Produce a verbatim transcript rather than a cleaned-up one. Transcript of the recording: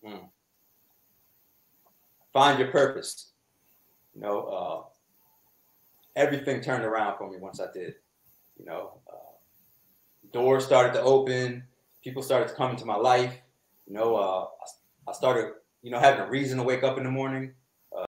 Mm. Find your purpose. You know, uh, everything turned around for me once I did. You know, uh, doors started to open. People started to come into my life. You know, uh, I, I started, you know, having a reason to wake up in the morning.